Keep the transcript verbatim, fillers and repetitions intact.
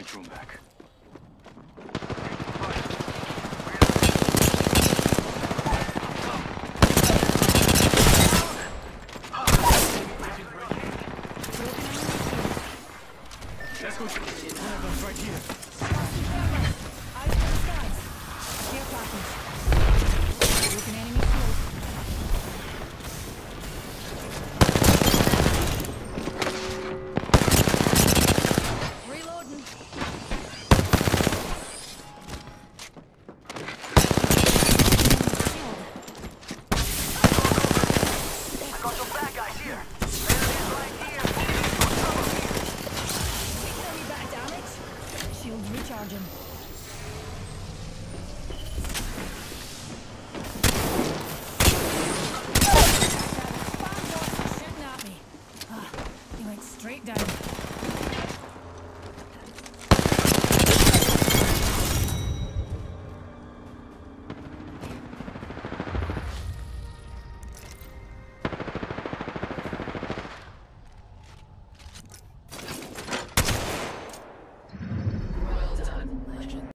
my drone back. Let's go. One of them's right here. Eyes to the skies. Clear package. Broken enemy shield. Reloading. I got some bad guys here. There it is right here. Enemy back damage. Shield recharging. Spam bots shooting at me. Ah, he went straight down.